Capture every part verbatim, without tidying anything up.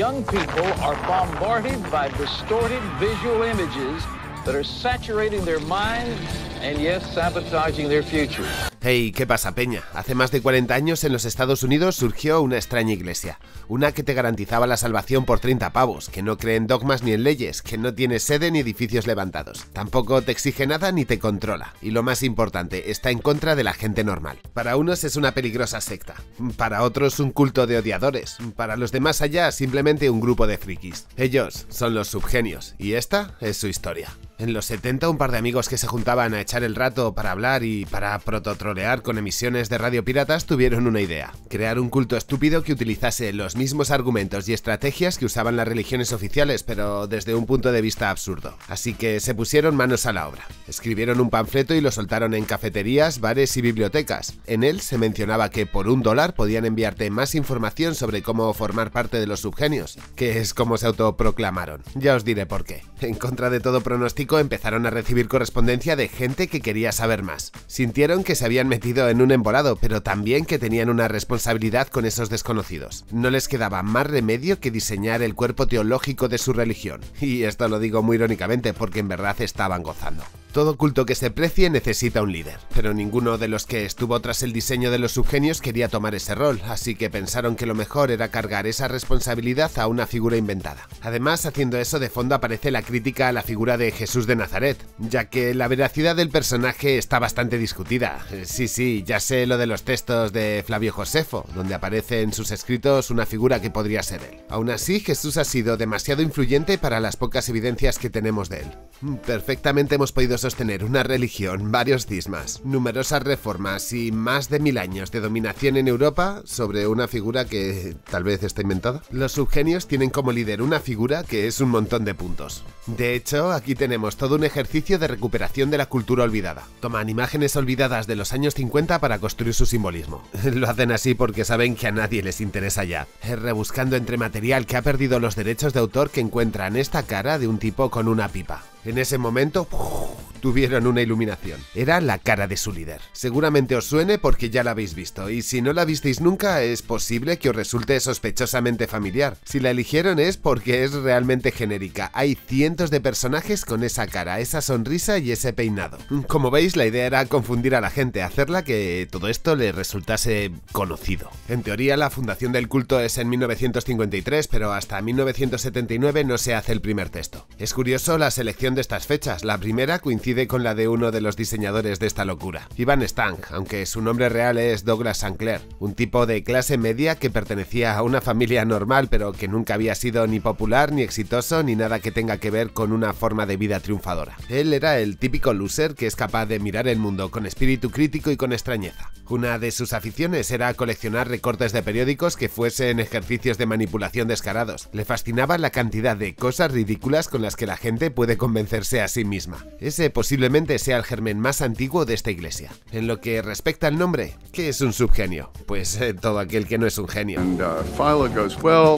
Young people are bombarded by distorted visual images that are saturating their minds and yes, sabotaging their future. Hey, ¿qué pasa, peña? Hace más de cuarenta años en los Estados Unidos surgió una extraña iglesia, una que te garantizaba la salvación por treinta pavos, que no cree en dogmas ni en leyes, que no tiene sede ni edificios levantados, tampoco te exige nada ni te controla, y lo más importante, está en contra de la gente normal. Para unos es una peligrosa secta, para otros un culto de odiadores, para los demás allá simplemente un grupo de frikis. Ellos son los subgenios, y esta es su historia. En los setenta, un par de amigos que se juntaban a echar el rato para hablar y para prototrolear con emisiones de radio piratas tuvieron una idea: crear un culto estúpido que utilizase los mismos argumentos y estrategias que usaban las religiones oficiales, pero desde un punto de vista absurdo. Así que se pusieron manos a la obra. Escribieron un panfleto y lo soltaron en cafeterías, bares y bibliotecas. En él se mencionaba que por un dólar podían enviarte más información sobre cómo formar parte de los subgenios, que es como se autoproclamaron. Ya os diré por qué. En contra de todo pronóstico, empezaron a recibir correspondencia de gente que quería saber más. Sintieron que se habían metido en un embolado, pero también que tenían una responsabilidad con esos desconocidos. No les quedaba más remedio que diseñar el cuerpo teológico de su religión. Y esto lo digo muy irónicamente porque en verdad estaban gozando. Todo culto que se precie necesita un líder, pero ninguno de los que estuvo tras el diseño de los subgenios quería tomar ese rol, así que pensaron que lo mejor era cargar esa responsabilidad a una figura inventada. Además, haciendo eso de fondo aparece la crítica a la figura de Jesús de Nazaret, ya que la veracidad del personaje está bastante discutida. Sí, sí, ya sé lo de los textos de Flavio Josefo, donde aparece en sus escritos una figura que podría ser él. Aún así, Jesús ha sido demasiado influyente para las pocas evidencias que tenemos de él. Perfectamente hemos podido sostener una religión, varios cismas, numerosas reformas y más de mil años de dominación en Europa sobre una figura que tal vez está inventada. Los subgenios tienen como líder una figura que es un montón de puntos. De hecho, aquí tenemos todo un ejercicio de recuperación de la cultura olvidada. Toman imágenes olvidadas de los años cincuenta para construir su simbolismo. Lo hacen así porque saben que a nadie les interesa ya. Rebuscando entre material que ha perdido los derechos de autor, que encuentran esta cara de un tipo con una pipa. En ese momento, ¡uf!, tuvieron una iluminación. Era la cara de su líder. Seguramente os suene porque ya la habéis visto, y si no la visteis nunca es posible que os resulte sospechosamente familiar. Si la eligieron es porque es realmente genérica. Hay cientos de personajes con esa cara, esa sonrisa y ese peinado. Como veis, la idea era confundir a la gente, hacerla que todo esto le resultase conocido. En teoría, la fundación del culto es en mil novecientos cincuenta y tres, pero hasta mil novecientos setenta y nueve no se hace el primer texto. Es curioso la selección de estas fechas. La primera coincide con la de uno de los diseñadores de esta locura, Ivan Stang, aunque su nombre real es Douglas Sinclair, un tipo de clase media que pertenecía a una familia normal, pero que nunca había sido ni popular, ni exitoso, ni nada que tenga que ver con una forma de vida triunfadora. Él era el típico loser que es capaz de mirar el mundo con espíritu crítico y con extrañeza. Una de sus aficiones era coleccionar recortes de periódicos que fuesen ejercicios de manipulación descarados. Le fascinaba la cantidad de cosas ridículas con las que la gente puede convencerse a sí misma. Ese posiblemente sea el germen más antiguo de esta iglesia. En lo que respecta al nombre, ¿qué es un subgenio? Pues eh, todo aquel que no es un genio. And uh, Philo goes, well,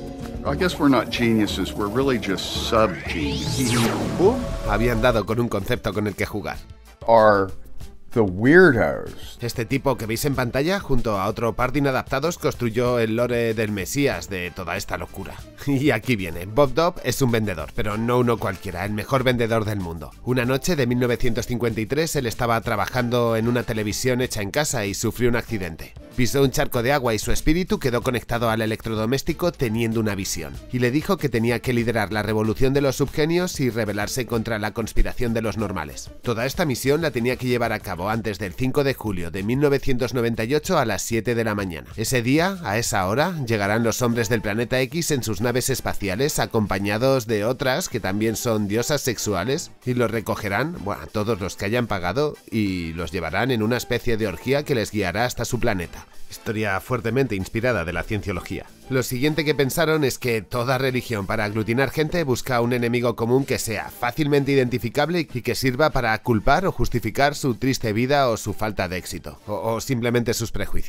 I guess we're not geniuses, we're really just sub-geniuses. Uh, habían dado con un concepto con el que jugar. Are the weirdos. Este tipo que veis en pantalla, junto a otro par de inadaptados, construyó el lore del Mesías de toda esta locura. Y aquí viene. Bob Dobb es un vendedor, pero no uno cualquiera, el mejor vendedor del mundo. Una noche de mil novecientos cincuenta y tres, él estaba trabajando en una televisión hecha en casa y sufrió un accidente. Pisó un charco de agua y su espíritu quedó conectado al electrodoméstico teniendo una visión. Y le dijo que tenía que liderar la revolución de los subgenios y rebelarse contra la conspiración de los normales. Toda esta misión la tenía que llevar a cabo antes del cinco de julio de mil novecientos noventa y ocho a las siete de la mañana. Ese día, a esa hora, llegarán los hombres del planeta X en sus naves espaciales acompañados de otras que también son diosas sexuales y los recogerán, bueno, todos los que hayan pagado, y los llevarán en una especie de orgía que les guiará hasta su planeta. Historia fuertemente inspirada de la cienciología. Lo siguiente que pensaron es que toda religión para aglutinar gente busca un enemigo común que sea fácilmente identificable y que sirva para culpar o justificar su triste vida o su falta de éxito, o, o simplemente sus prejuicios.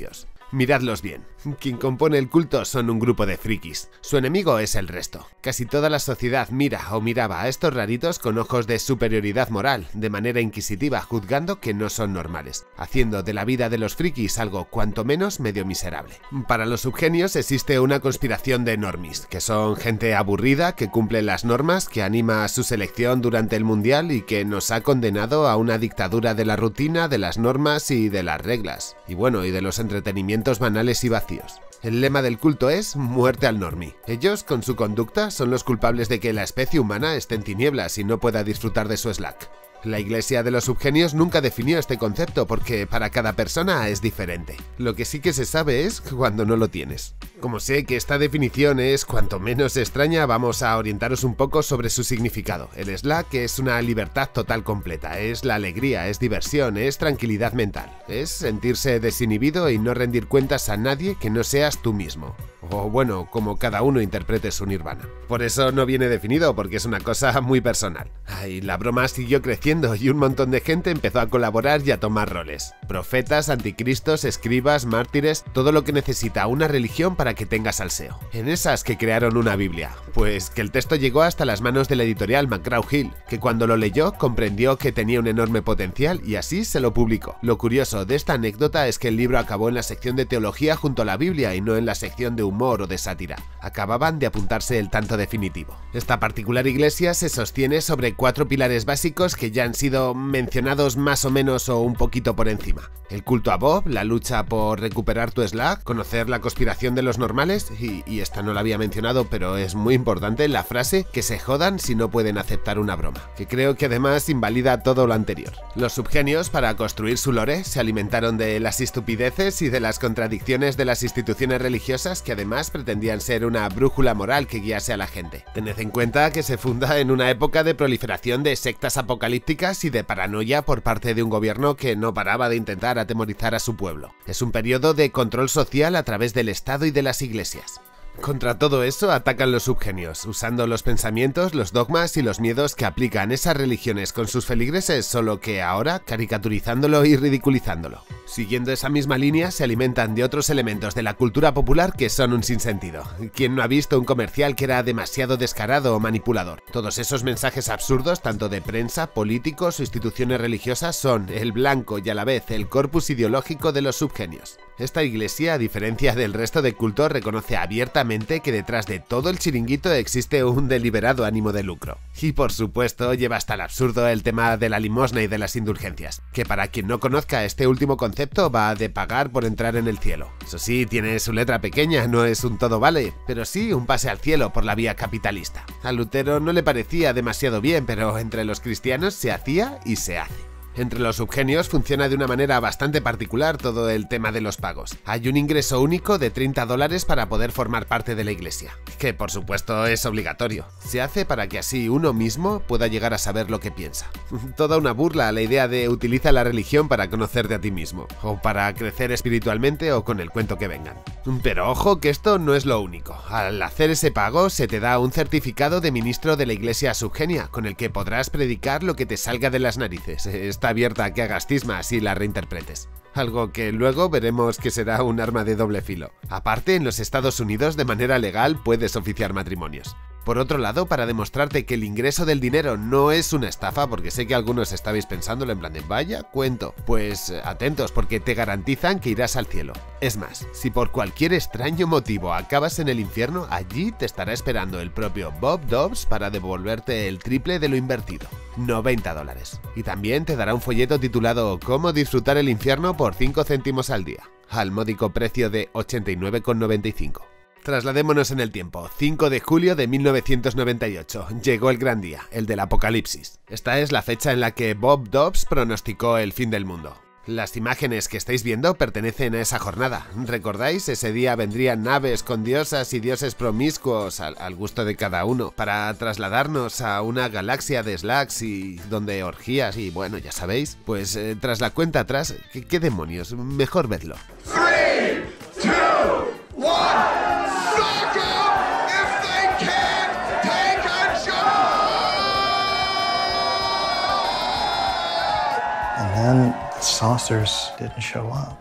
Miradlos bien. Quien compone el culto son un grupo de frikis. Su enemigo es el resto. Casi toda la sociedad mira o miraba a estos raritos con ojos de superioridad moral, de manera inquisitiva, juzgando que no son normales, haciendo de la vida de los frikis algo cuanto menos medio miserable. Para los subgenios existe una conspiración de normies, que son gente aburrida, que cumple las normas, que anima a su selección durante el mundial y que nos ha condenado a una dictadura de la rutina, de las normas y de las reglas. Y bueno, y de los entretenimientos banales y vacíos. El lema del culto es muerte al normie. Ellos, con su conducta, son los culpables de que la especie humana esté en tinieblas y no pueda disfrutar de su Slack. La iglesia de los subgenios nunca definió este concepto porque para cada persona es diferente. Lo que sí que se sabe es cuando no lo tienes. Como sé que esta definición es cuanto menos extraña, vamos a orientaros un poco sobre su significado. El Slack es una libertad total completa, es la alegría, es diversión, es tranquilidad mental, es sentirse desinhibido y no rendir cuentas a nadie que no seas tú mismo. O bueno, como cada uno interprete su nirvana. Por eso no viene definido, porque es una cosa muy personal. Ay, la broma siguió creciendo y un montón de gente empezó a colaborar y a tomar roles. Profetas, anticristos, escribas, mártires, todo lo que necesita una religión para que tenga salseo. En esas que crearon una Biblia. Pues que el texto llegó hasta las manos de la editorial McGraw-Hill, que cuando lo leyó comprendió que tenía un enorme potencial y así se lo publicó. Lo curioso de esta anécdota es que el libro acabó en la sección de teología junto a la Biblia y no en la sección de humor o de sátira. Acababan de apuntarse el tanto definitivo. Esta particular iglesia se sostiene sobre cuatro pilares básicos que ya han sido mencionados más o menos o un poquito por encima. El culto a Bob, la lucha por recuperar tu Slack, conocer la conspiración de los normales y, y esta no la había mencionado pero es muy importante, la frase que se jodan si no pueden aceptar una broma, que creo que además invalida todo lo anterior. Los subgenios, para construir su lore, se alimentaron de las estupideces y de las contradicciones de las instituciones religiosas que además pretendían ser una brújula moral que guiase a la gente. Tened en cuenta que se funda en una época de proliferación de sectas apocalípticas y de paranoia por parte de un gobierno que no paraba de intentar atemorizar a su pueblo. Es un periodo de control social a través del Estado y de las iglesias. Contra todo eso atacan los subgenios, usando los pensamientos, los dogmas y los miedos que aplican esas religiones con sus feligreses, solo que ahora caricaturizándolo y ridiculizándolo. Siguiendo esa misma línea, se alimentan de otros elementos de la cultura popular que son un sinsentido. ¿Quién no ha visto un comercial que era demasiado descarado o manipulador? Todos esos mensajes absurdos, tanto de prensa, políticos o instituciones religiosas, son el blanco y a la vez el corpus ideológico de los subgenios. Esta iglesia, a diferencia del resto de cultos, reconoce abiertamente que detrás de todo el chiringuito existe un deliberado ánimo de lucro. Y por supuesto lleva hasta el absurdo el tema de la limosna y de las indulgencias, que para quien no conozca este último concepto va de pagar por entrar en el cielo. Eso sí, tiene su letra pequeña, no es un todo vale, pero sí un pase al cielo por la vía capitalista. A Lutero no le parecía demasiado bien, pero entre los cristianos se hacía y se hace. Entre los subgenios funciona de una manera bastante particular todo el tema de los pagos. Hay un ingreso único de treinta dólares para poder formar parte de la iglesia, que por supuesto es obligatorio. Se hace para que así uno mismo pueda llegar a saber lo que piensa. Toda una burla a la idea de utiliza la religión para conocerte a ti mismo, o para crecer espiritualmente o con el cuento que vengan. Pero ojo que esto no es lo único. Al hacer ese pago se te da un certificado de ministro de la iglesia subgenia, con el que podrás predicar lo que te salga de las narices. Está abierta a que hagas cismas y la reinterpretes. Algo que luego veremos que será un arma de doble filo. Aparte, en los Estados Unidos de manera legal puedes oficiar matrimonios. Por otro lado, para demostrarte que el ingreso del dinero no es una estafa, porque sé que algunos estabais pensándolo en plan de vaya cuento, pues atentos porque te garantizan que irás al cielo. Es más, si por cualquier extraño motivo acabas en el infierno, allí te estará esperando el propio Bob Dobbs para devolverte el triple de lo invertido, noventa dólares. Y también te dará un folleto titulado Cómo disfrutar el infierno por cinco céntimos al día, al módico precio de ochenta y nueve con noventa y cinco. Trasladémonos en el tiempo. cinco de julio de mil novecientos noventa y ocho. Llegó el gran día, el del apocalipsis. Esta es la fecha en la que Bob Dobbs pronosticó el fin del mundo. Las imágenes que estáis viendo pertenecen a esa jornada. ¿Recordáis? Ese día vendrían naves con diosas y dioses promiscuos, al, al gusto de cada uno, para trasladarnos a una galaxia de slacks y donde orgías y bueno, ya sabéis. Pues eh, tras la cuenta atrás, ¿qué, qué demonios? Mejor vedlo. three, two, one. And then the saucers didn't show up.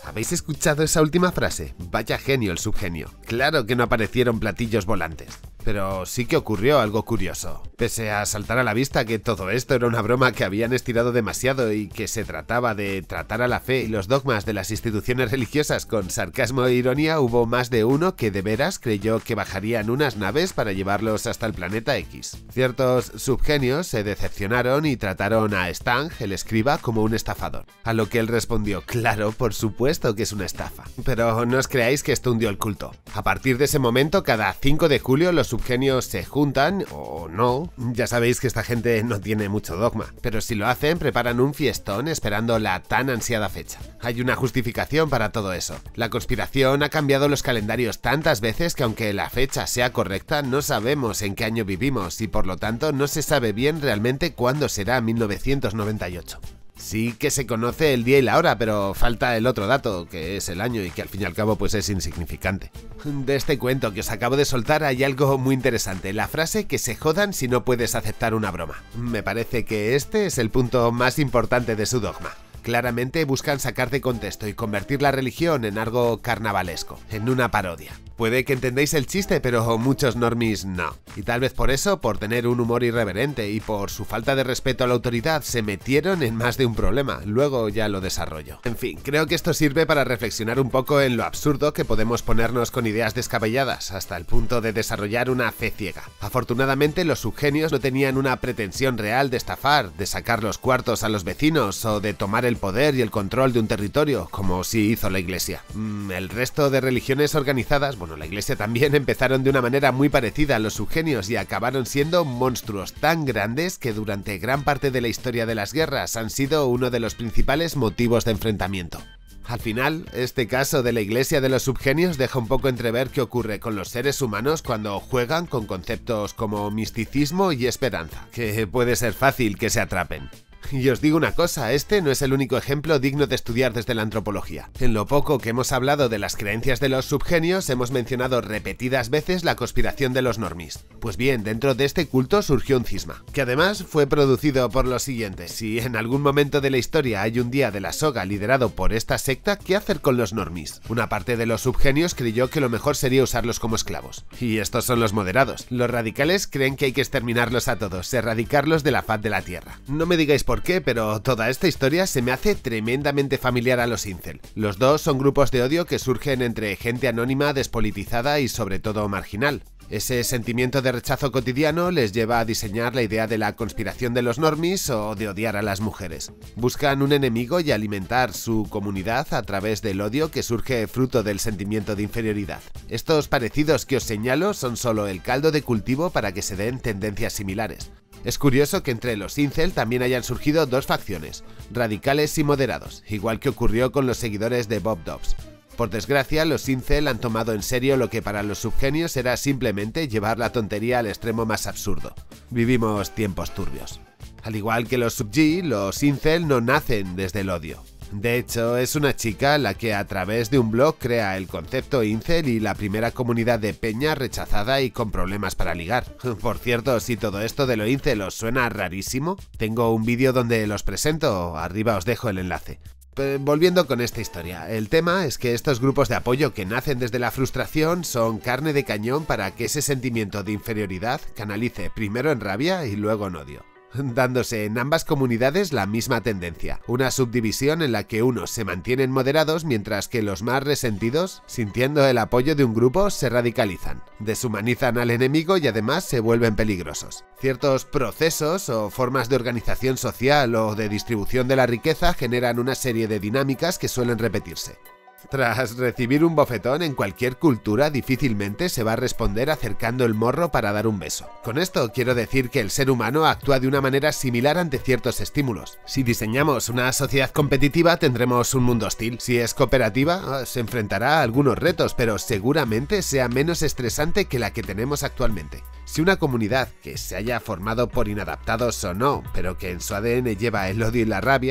¿Habéis escuchado esa última frase? Vaya genio el subgenio. Claro que no aparecieron platillos volantes. Pero sí que ocurrió algo curioso. Pese a saltar a la vista que todo esto era una broma que habían estirado demasiado y que se trataba de tratar a la fe y los dogmas de las instituciones religiosas con sarcasmo e ironía, hubo más de uno que de veras creyó que bajarían unas naves para llevarlos hasta el planeta X. Ciertos subgenios se decepcionaron y trataron a Stang, el escriba, como un estafador. A lo que él respondió, claro, por supuesto que es una estafa. Pero no os creáis que esto hundió el culto. A partir de ese momento, cada cinco de julio los subgenios se juntan, o no, ya sabéis que esta gente no tiene mucho dogma, pero si lo hacen preparan un fiestón esperando la tan ansiada fecha. Hay una justificación para todo eso. La conspiración ha cambiado los calendarios tantas veces que aunque la fecha sea correcta, no sabemos en qué año vivimos y por lo tanto no se sabe bien realmente cuándo será mil novecientos noventa y ocho. Sí que se conoce el día y la hora, pero falta el otro dato, que es el año y que al fin y al cabo pues es insignificante. De este cuento que os acabo de soltar hay algo muy interesante, la frase que se jodan si no puedes aceptar una broma. Me parece que este es el punto más importante de su dogma. Claramente buscan sacar de contexto y convertir la religión en algo carnavalesco, en una parodia. Puede que entendáis el chiste, pero muchos normies no. Y tal vez por eso, por tener un humor irreverente y por su falta de respeto a la autoridad, se metieron en más de un problema. Luego ya lo desarrollo. En fin, creo que esto sirve para reflexionar un poco en lo absurdo que podemos ponernos con ideas descabelladas, hasta el punto de desarrollar una fe ciega. Afortunadamente, los subgenios no tenían una pretensión real de estafar, de sacar los cuartos a los vecinos o de tomar el poder y el control de un territorio, como sí hizo la Iglesia. Mm, el resto de religiones organizadas, bueno, la Iglesia también, empezaron de una manera muy parecida a los subgenios y acabaron siendo monstruos tan grandes que durante gran parte de la historia de las guerras han sido uno de los principales motivos de enfrentamiento. Al final, este caso de la Iglesia de los subgenios deja un poco entrever qué ocurre con los seres humanos cuando juegan con conceptos como misticismo y esperanza, que puede ser fácil que se atrapen. Y os digo una cosa, este no es el único ejemplo digno de estudiar desde la antropología. En lo poco que hemos hablado de las creencias de los subgenios, hemos mencionado repetidas veces la conspiración de los normies. Pues bien, dentro de este culto surgió un cisma, que además fue producido por lo siguiente. Si en algún momento de la historia hay un día de la soga liderado por esta secta, ¿qué hacer con los normies? Una parte de los subgenios creyó que lo mejor sería usarlos como esclavos. Y estos son los moderados. Los radicales creen que hay que exterminarlos a todos, erradicarlos de la faz de la tierra. No me digáis por qué, pero toda esta historia se me hace tremendamente familiar a los incel. Los dos son grupos de odio que surgen entre gente anónima, despolitizada y sobre todo marginal. Ese sentimiento de rechazo cotidiano les lleva a diseñar la idea de la conspiración de los normies o de odiar a las mujeres. Buscan un enemigo y alimentar su comunidad a través del odio que surge fruto del sentimiento de inferioridad. Estos parecidos que os señalo son solo el caldo de cultivo para que se den tendencias similares. Es curioso que entre los incel también hayan surgido dos facciones, radicales y moderados, igual que ocurrió con los seguidores de Bob Dobbs. Por desgracia, los incel han tomado en serio lo que para los subgenios era simplemente llevar la tontería al extremo más absurdo. Vivimos tiempos turbios. Al igual que los sub-G, los incel no nacen desde el odio. De hecho, es una chica la que a través de un blog crea el concepto incel y la primera comunidad de peña rechazada y con problemas para ligar. Por cierto, si todo esto de lo incel os suena rarísimo, tengo un vídeo donde los presento, arriba os dejo el enlace. Pero volviendo con esta historia, el tema es que estos grupos de apoyo que nacen desde la frustración son carne de cañón para que ese sentimiento de inferioridad canalice primero en rabia y luego en odio, dándose en ambas comunidades la misma tendencia, una subdivisión en la que unos se mantienen moderados mientras que los más resentidos, sintiendo el apoyo de un grupo, se radicalizan, deshumanizan al enemigo y además se vuelven peligrosos. Ciertos procesos o formas de organización social o de distribución de la riqueza generan una serie de dinámicas que suelen repetirse. Tras recibir un bofetón en cualquier cultura, difícilmente se va a responder acercando el morro para dar un beso. Con esto quiero decir que el ser humano actúa de una manera similar ante ciertos estímulos. Si diseñamos una sociedad competitiva, tendremos un mundo hostil. Si es cooperativa, se enfrentará a algunos retos, pero seguramente sea menos estresante que la que tenemos actualmente. Si una comunidad que se haya formado por inadaptados o no, pero que en su A D N lleva el odio y la rabia,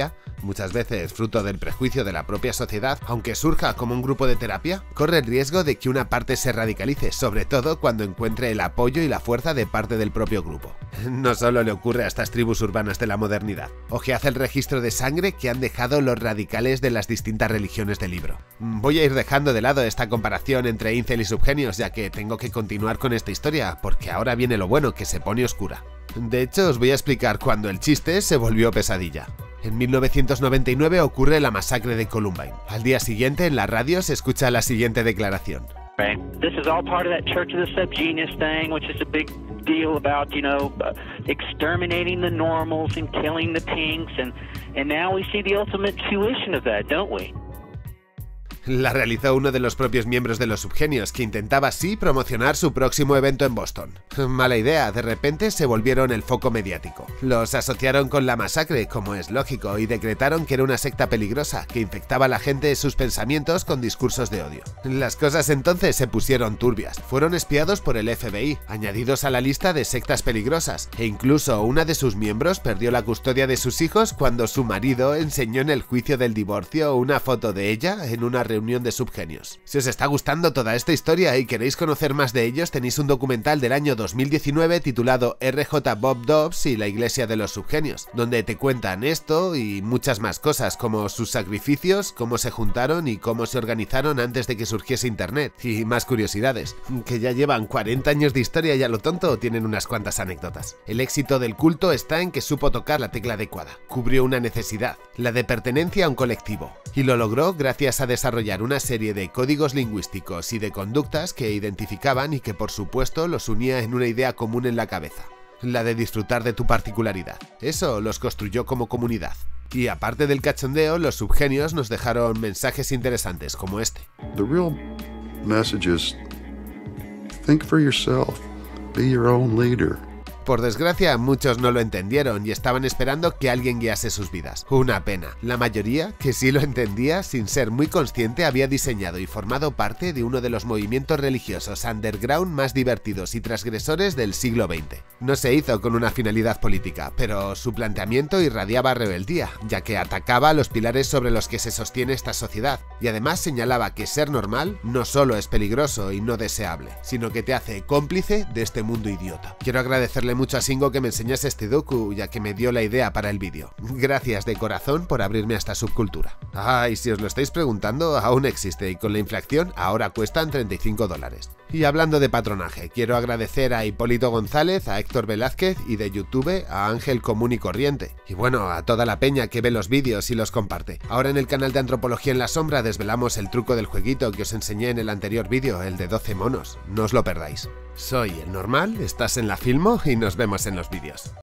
muchas veces fruto del prejuicio de la propia sociedad, aunque surja como un grupo de terapia, corre el riesgo de que una parte se radicalice, sobre todo cuando encuentre el apoyo y la fuerza de parte del propio grupo. No solo le ocurre a estas tribus urbanas de la modernidad. Ojead el registro de sangre que han dejado los radicales de las distintas religiones del libro. Voy a ir dejando de lado esta comparación entre incel y subgenios, ya que tengo que continuar con esta historia, porque ahora viene lo bueno, que se pone oscura. De hecho, os voy a explicar cuándo el chiste se volvió pesadilla. En mil novecientos noventa y nueve ocurre la masacre de Columbine. Al día siguiente, en la radio se escucha la siguiente declaración. Right. This is all part of that Church of the Subgenius thing, which is a big deal about, you know, uh, exterminating the normals and killing the pinks, and, and now we see the ultimate fruition of that, don't we? La realizó uno de los propios miembros de los subgenios, que intentaba así promocionar su próximo evento en Boston. Mala idea, de repente se volvieron el foco mediático. Los asociaron con la masacre, como es lógico, y decretaron que era una secta peligrosa, que infectaba a la gente de sus pensamientos con discursos de odio. Las cosas entonces se pusieron turbias. Fueron espiados por el F B I, añadidos a la lista de sectas peligrosas, e incluso una de sus miembros perdió la custodia de sus hijos cuando su marido enseñó en el juicio del divorcio una foto de ella en una reunión de subgenios. Si os está gustando toda esta historia y queréis conocer más de ellos, tenéis un documental del año dos mil diecinueve titulado R J Bob Dobbs y la iglesia de los subgenios, donde te cuentan esto y muchas más cosas, como sus sacrificios, cómo se juntaron y cómo se organizaron antes de que surgiese internet, y más curiosidades, que ya llevan cuarenta años de historia y a lo tonto tienen unas cuantas anécdotas. El éxito del culto está en que supo tocar la tecla adecuada, cubrió una necesidad, la de pertenencia a un colectivo, y lo logró gracias a desarrollar una serie de códigos lingüísticos y de conductas que identificaban y que por supuesto los unía en una idea común en la cabeza, la de disfrutar de tu particularidad. Eso los construyó como comunidad. Y aparte del cachondeo, los subgenios nos dejaron mensajes interesantes como este. The real message is think for yourself, be your own leader. Por desgracia, muchos no lo entendieron y estaban esperando que alguien guiase sus vidas. Una pena. La mayoría, que sí lo entendía, sin ser muy consciente, había diseñado y formado parte de uno de los movimientos religiosos underground más divertidos y transgresores del siglo veinte. No se hizo con una finalidad política, pero su planteamiento irradiaba rebeldía, ya que atacaba a los pilares sobre los que se sostiene esta sociedad, y además señalaba que ser normal no solo es peligroso y no deseable, sino que te hace cómplice de este mundo idiota. Quiero agradecerle mucho a Singo que me enseñase este docu, ya que me dio la idea para el vídeo. Gracias de corazón por abrirme a esta subcultura. Ah, y si os lo estáis preguntando, aún existe y con la inflación ahora cuestan treinta y cinco dólares. Y hablando de patronaje, quiero agradecer a Hipólito González, a Héctor Velázquez y de YouTube a Ángel Común y Corriente. Y bueno, a toda la peña que ve los vídeos y los comparte. Ahora en el canal de Antropología en la Sombra desvelamos el truco del jueguito que os enseñé en el anterior vídeo, el de doce monos. No os lo perdáis. Soy el Normal, estás en la Filmo y nos vemos en los vídeos.